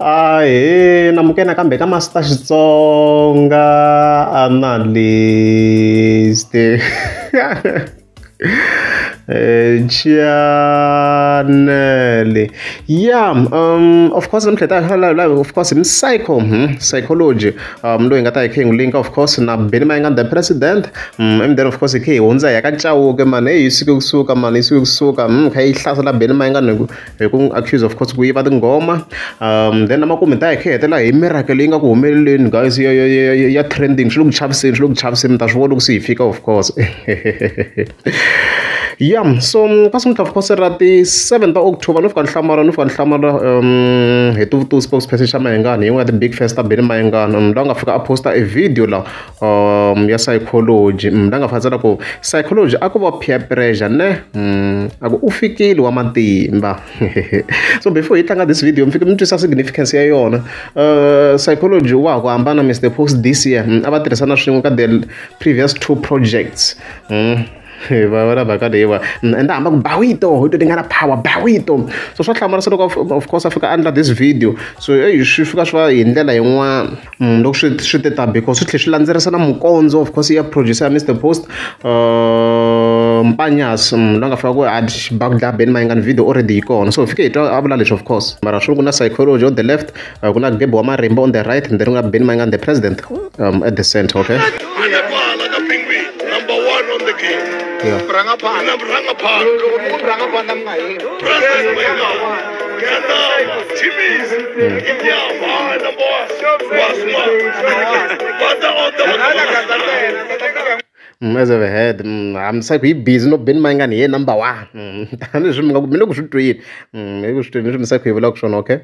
Ahee, namukela kambe ka Master Xitsonga analyst. Channel. Yeah, of course I'm of course in psychology. Lo ingata ikhe ngilink of course na Benny Mayengani the president. And then of course ikhe honza yakachawuke man eyisuke kusuka man isuke kusuka khay ihlasela Benny Mayengani ku accuse of course kuyiba ingoma. Then amakomenti akhe hetela hi miracle inga ku humeleleni guys ya trending shlokuchaviseni ta swivona ku sifika of course. Yeah, so kasumhla of course ra ti 7th October nofika nhlamara he tu spokesperson xa Mayengani yin'we ya the big festa Benny Mayengani la nga fika a posta a video la ya psychology la nga fatsela ku psychology a ku va peer pressure ne a ku u fikile wa matimba. So before hi tlanga this video mfike mi twisa significance ya yona. Psychology wa ku hambana Mr Post this year a va tirhisana swin'we ka the previous 2 projects. Vana vakadewa enda hamba ku Bawito to tingana power Bawito, so swa hlamala loko of course afika andla this video so swi fika swa hi ndlela yin'wana loko swi teta because swi tlhe swi landzerisana mukondzo of course ya producer Mr Post Mpanyas la nga fika ku bagda Benny Mayengani video already ikona, so fike hitwa avula leswi of course mara swi kuna psychology on the left kuna Gebo wa Marimba on the right and then kuna Benny Mayengani the president at the center. Okay, number 1 on the game. yeah. As I've had, I'm saying we busy no Benny Mayengani here number 1. Tani swi mina ku swi twile. Maybe swi twile swi ku evolution, okay?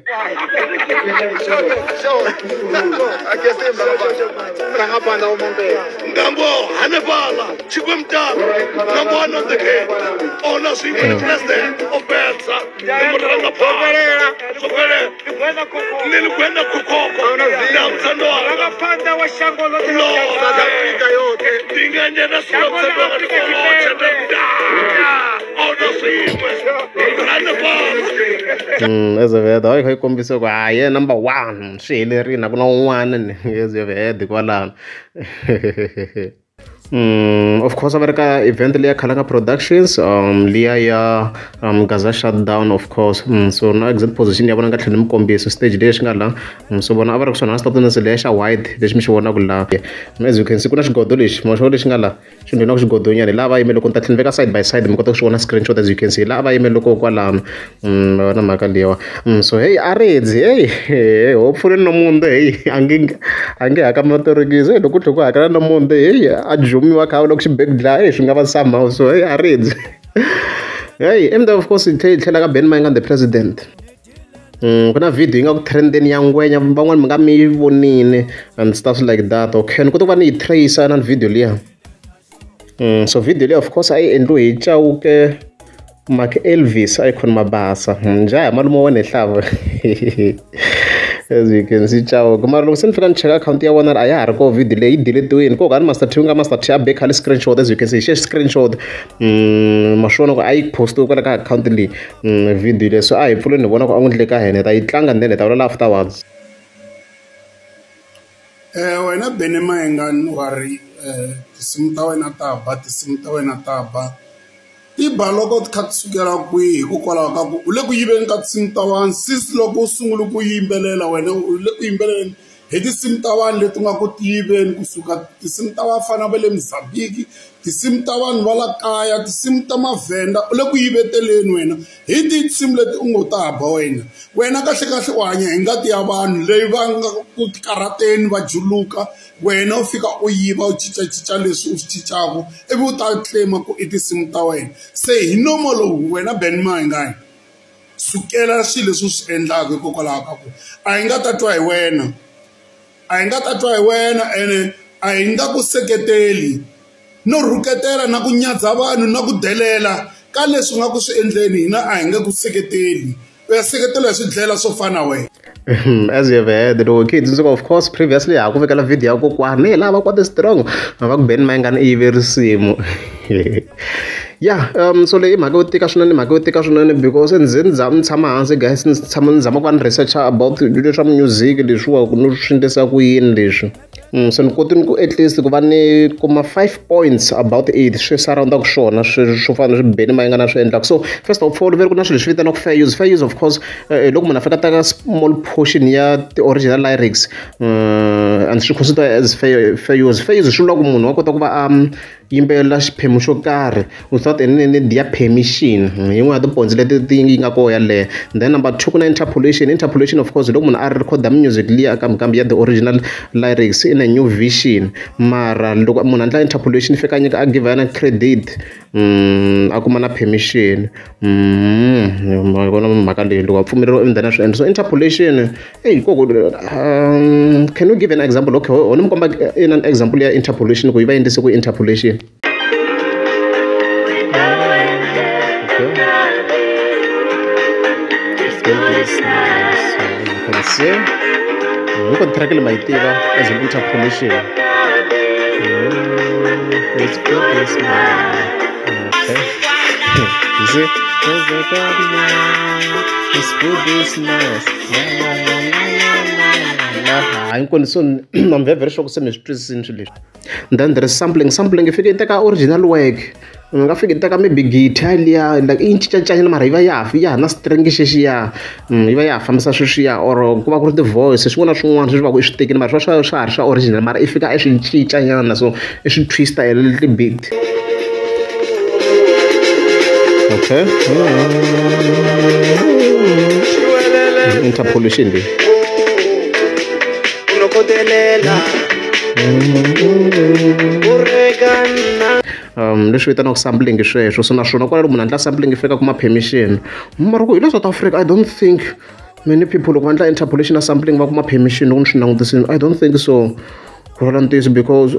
Ngambo Hanebala, Chikwemta, number 1 on the game. Honor the president of Betsa, Muranga Pavera, Little Gwenda Kukoko, Namsanoa, Panda was Shango, Tinganya, as I've had, I come be so number 1. She lerina kuna 1 and as you've had the Kuala. Of course, America eventually Kalanga Productions, Lia ya Gaza shut down, of course. So now exit position ya wana ngatlhela mkombi so stage dash ngala. So bona avara kusona stop na selesha wide leswi mi xivona ku la. As you can see kuna xigodo lexi mo xo lexi ngala. Xi ndena ku xigodo nyane lava yimele loko ntatlhela veka side by side mi kota ku xivona screenshot as you can see lava yimele loko kwalano. Wana mhaka liwa. So hey aredzi hey hopefully no munde hey ange haka motorikizo loko tlhoko hakala no munde hey ajumi wa kha loko xibegla swi nga va somehow so hey aredzi. Hey and of course ithlela ka Benny Mayengani the president. Kuna video inga ku trendeni ya ngwenya van'wana mi nga mi vonile and stuff like that. Okay ni kota ku va ni tracer na video liya. So video liya of course ai endliwe hi Chauke Mark Elvis icon mabasa njaya malume wena ehlava. As you can see Chauke mara loko sen fika ni check account ya wona a ya ha ri ko video leyi deletiwini ko ka ni Master T nga Master T a back hali screenshot as you can see share screenshot mashona ku ai post kwala ka account leyi video leyi so a hi pfule ni vona ku a n'wi ndle ka hene ta yi tlanga then ta vula afterwards. Wena Benny Mayengani wari tisimu ta wena ta ba tisimu ta wena ta ba ti ba loko ti kha ti sukela kwihi hikokwalaho ka ku u le ku yiveni ka tisimu ta wani since loko u sungule ku yimbelela wena u le ku yimbeleleni hi tisimu ta wani leti nga ku ti yiveni kusuka tisimu ta vafana va le Mozambique tisimu ta vanhu va la kaya tisimu ta mavhenda u le ku yiveteleni wena hi tisimu leti u ngo ta ba wena kahle u hanya hi ngati ya vanhu leyi va nga ku karateni va juluka wena u fika u yiva u cincacinca leswi u swi cincaka ivi u ta claima ku i tisimu ta wena se hi nomo lowu wena Benny Mayengani sukela swilo leswi u swi endlaka hikokwalaho ka ku a hi nga ta twa hi wena ene a hi nga ku seketeli no rhuketela na ku nyadza vanhu na ku delela ka leswi nga ku swi endleni hina a hi nga ku seketeli u ya seketela hi swidlela swo fana wena. As you have heard, the kids, so of course, previously, I could make a video, I go, lava quite strong. I Benny Mayengani very same. Yeah, so leyi mhaka yo tika swinene because endzeni ni tshama hansi guys ni tshama ni zama ku va ni researcha about leswa music leswiwa no swi endlisa ku yini leswi so ni kotini ku at least ku va ni kuma 5 points about it swi surroundaka swona swo fana swi beni ma yi nga na swi endlaka so first of all veri ku na swilo leswi vitanaka fair use of course loko munhu a fika taka small portion ya ti-original lyrics and swi consider as fair use swi vula ku munhu wa kota ku va yimbelela xiphemu xo karhi without any need ya permission yin'we ya tiponzi leti ti nga koho yaleyo then number 2 ku na interpolation of course loko munhu a recorda music liya kambe ya the original lyrics in a new vision mara loko munhu a endla interpolation fika nyika a give yana credit a kuma na permission ma vona mhaka leyi loko a pfumeleriwa endla swi endla so interpolation can you give an example okay ni mi komba in an example ya interpolation ku yi va endlise ku interpolation Nko track le maitiva as an interpolation. Let's put this now. Okay. You see? Let's put this now. I'm concerned. I'm very sure some is twisting. Then there is sampling. If you take original work. Nga fika taka maybe guitar liya like i cincancanya mara yi va ya na string xexiya yi va ya fambisa sweswiya or ku va ku ri ti-voice swin'wana na swin'wana swi va ku i swi tekini mara swa ha ri swa original mara i fika i swi cincanyana so i swi twista a little bit okay interpolation leyi leswi vitanaka sampling sweswo so naswona kwala loko munhu endla sampling fika kuma permission mara ku hi le South Africa I don't think many people loko va endla interpolation na sampling va kuma permission loko ni swi langutisini I don't think so ku vula ntiyiso because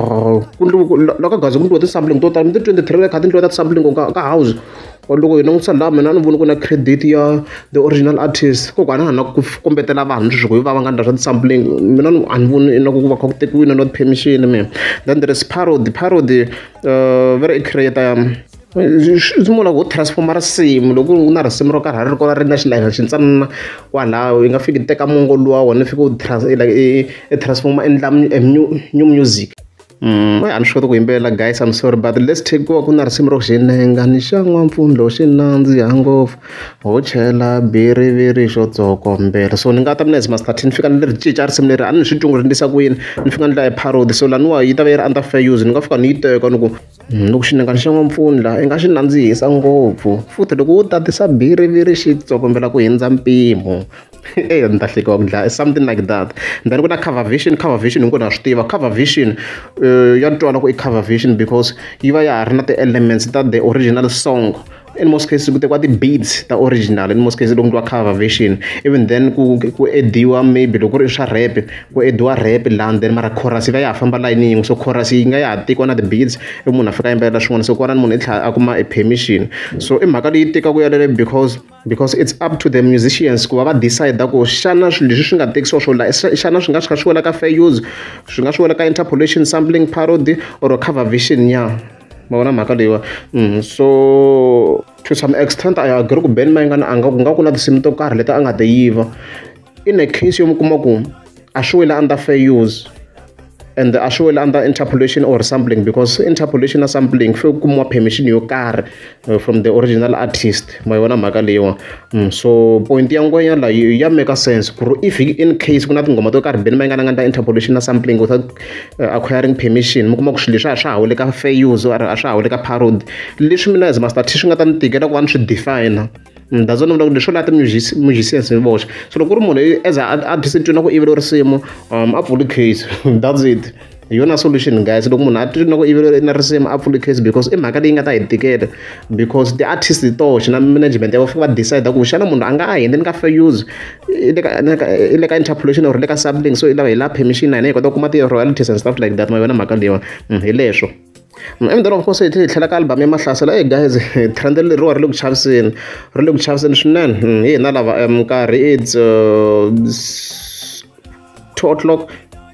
loko gazi ku ndliwa ti-sampling to tala mi ti-23 kha ti ndliwa ta sampling ka house loko hi langutisa laha mina ni voni ku na credit ya the original artist kokwana na ku kombetela vanhu sweswi ku hi va nga endla swa ti-sampling mina a ni voni ingaku ku va kha ku tekiwile not permission man then there is parody very creator swi mula ku transforma risimu loko ku na risimu ro karhi ri kona ri na xilayini xintsanana kwalaho yi nga fiki teka mongo luwa wona fika u transforma endla new music I'm sure ku yimbelela guys I'm sorry but let's take ku na risimu ro xinenga ni xa n'wampfundlo xi nandziha ngopfu ho chela biriviri xo tsokombela so ni nga ta mina as master ni fika ni ri cinca risimu leri a ni swi tungu ri ndlisa ku yini ni fika ni la parody so laniwa yi ta va yi ri under fair use ni nga fika ni yi teka ni ku loko xinenga ni xa n'wampfundla i nga xi nandzihisa ngopfu futhi loko u tatisa biriviri xi tsokombela ku hindza mpimo ni ta hleka wa ku dlaya something like that then ku na cover vision hinkwenu na swi tiva cover vision ya twala ku i cover vision because yi va ya ha ri na ti-elements ta the original song in most cases ku tekiwa ti-beats ta original in most cases loko ndliwa cover version even then ku ediwa maybe loko ri swa rap ku ediwa rap land then mara chorus yi va ya ha famba line yin'we so chorus yi nga ya ha tekiwa na ti-beats i munhu a fika yimbelela swin'wana so kona ni munhu i tlhela a kuma a permission so i mhaka leyi tekaku yalele because it's up to the musicians ku va va decide ku xana swilo leswi swi nga tekisiwa swo la xana swi nga swi wela ka fair use swi nga swi wela ka interpolation sampling parody or cover version ya ma vona mhaka leyiwa so to some extent I agree ku Ben Mayengani ku nga ku na tinsimu to karhi leti a nga ti yiva in a case yo mi kuma ku a swi wela under fair use and a swi wela under interpolation or sampling because interpolation na sampling fe kumiwa permission yo karhi from the original artist ma vona mhaka leyiwa so point ya ngwenya la ya make sense ku if in case ku na tingoma to karhi Ben Mayengani nga endla interpolation na sampling without acquiring permission mi kuma ku swilo leswi a swa ha wele ka fair use or a swa ha wele ka parody leswi mina as master swi nga ta ni tikela ku va ni swi define ndazona vula ku leswo la ti-musicians ni voxe so loko ku ri munhu as a artist twina ku ivele risimu a pfuli case that's it hi yona solution guys loko munhu a twina ku ivele na risimu a pfuli case because i mhaka leyi nga ta hi tikela because ti-artist toxe na management ya va fika va decide ku xana munhu a nga a endleni ka fair use i le ka interpolation or le ka sampling so i lava hi la permission na hina hi kota ku kuma ti-royalties and stuff like that ma yona mhaka leyiwa hi leswo and then of course hi tlhela ka album ya mahlasela hey guys trend leriwa ri le ku chaviseni swinene hi hina lava nkarhi it's 2 o'clock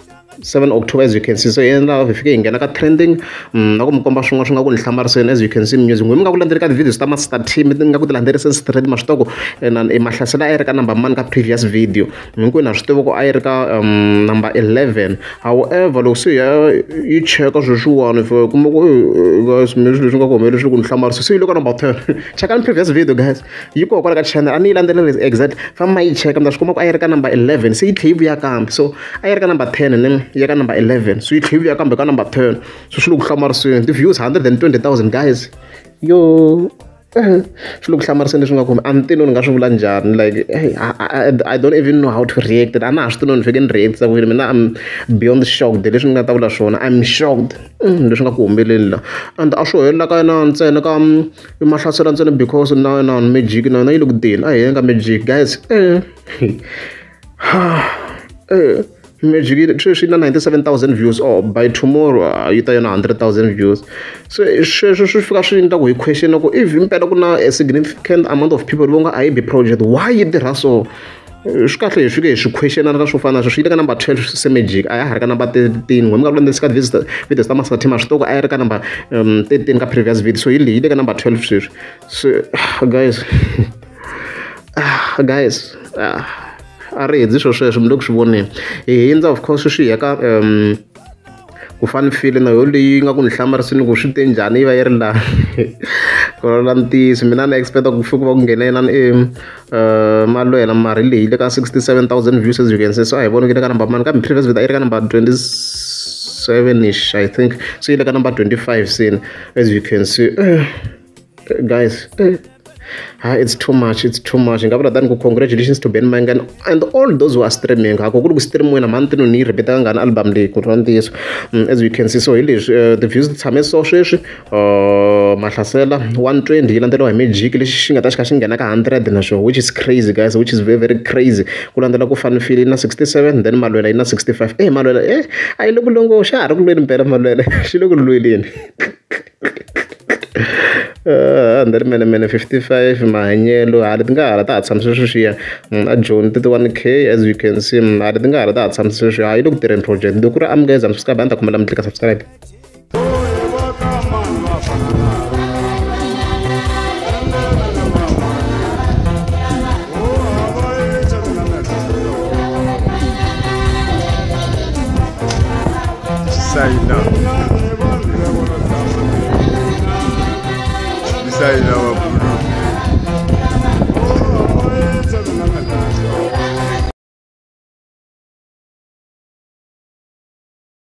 7 October, as you can see. So yena vifike ingena ka trending na ku mkomba swin'wana swi nga ku ni hlamariseni, as you can see music ngwe mi nga ku landzeli ka videos ta Master Team nga ku ti landzelerisa straight mashtoko na mahlasela a yi ri ka number mani ka previous video hinkwenu na swi tiva ku a yi ri ka number 11. However loko se yi cheka swilo swiwani for kuma ku guys mi leswi nga ku humelela ku ni hlamarisa se yi le ka number 10. Chekani previous video guys yi koho kwala ka channel a ni yi landzelela exact famba yi cheka mi ta swi kuma ku a yi ri ka number 11 se yi tlhe yi vuya kambe, so a yi ri ka number 10 ni ya ka number 11 so yi tlhe yi vuya kambe ka number 10 so swi le ku hlamariseni ti-views 120,000 guys yo swi le ku hlamariseni leswi nga khomi a ni tivi no ni nga swi vula njhani like I don't even know how to react a na ha swi tivi no ni fike ni react-a kwini mina I'm beyond shocked leswi ni nga ta vula swona I'm shocked leswi nga ku humeleli la and a swo helela ka yena ntsena ka mahlasela ntsena because na yena magic na yena yi le ku deni a hi nga magic guys Magic sweswi na 97,000 views by tomorrow yi ta yona 100,000 views so sweswo swi fika swi endla ku hi question ku if impela ku na a significant amount of people vo nga a yi be project why yi tirha so swi kahle hi fike hi swi questionana ka swo fana na sweswo yi le ka number 12 se Magic a ya ha ri ka number 13 n'we mi nga vulandzisi ka videos ta Master Team a swi toko a yi ri ka number 13 ka previous video so yi le ka number 12 sweswi so guys a ri hedzi swo sweswo mi le ku swi voneni hi hindza of course swi ya ka ku fani file na yo leyi nga ku ni hlamarisini ku swi te njhani yi va yi ri laha ku rola ntiyiso mina ni expecta ku fika va ku nghena yena malwela mari leyi le ka 67,000 views as you can see so a hi voni ku le ka number mani kambe previous video a yi ri ka number 27ish I think so yi le ka number 25 sini as you can see guys it's too much nga vula tani ku congratulations to Ben Mayengani and all those who are streaming ako ku ri ku streamiwe na mani tino ni yi repeat ngani album leyi ku ri ntiyiso as you can see so hi leswi the views ti tshame so sweswi mahlasela 120 yi landzeriwa hi Magic lexi xi nga ta xi kha xi nghena ka 100 na swo which is crazy guys which is very very crazy ku landzela ku Funfile yi na 67 then Malwela yi na 65 Malwela a yi le ku longo xa ha ri ku lweni mpela Malwela xi le ku lweleni and then mene 55 mahanyelo hali ti nga hala ta ha tshamisa sweswiya a Joni 31K as you can see hali ti nga hala ta ha tshamisa sweswiya a yi le ku tirheni project loko ku ri amukeza subscribe a ni ta khomela mi tlika subscribe Say no.